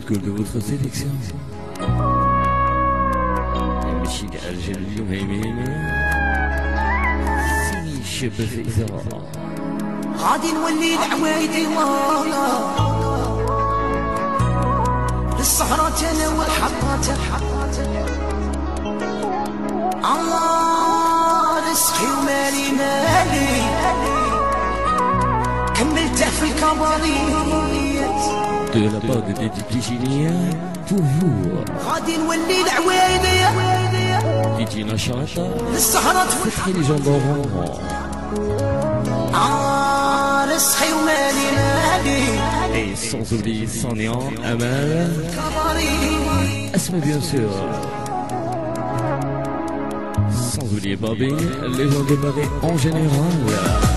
كل de votre sélection. ماشي الأرجل المهيمين سيني الشباب في إذاعة غادي نولي العوايدي والله للسهرات انا والحطات الله رزقي ومالي مالي كملته في الكباريات de la part de Dédi Pichinia pour vous. غادي نولي العوايدي Dédi Nachata للسهرات فتحي لي جنبهم رزقي ومالي مالي et sans oublier Sanian, Amal, Asma bien sûr. Sans oublier Bobby, les gens de Paris en général.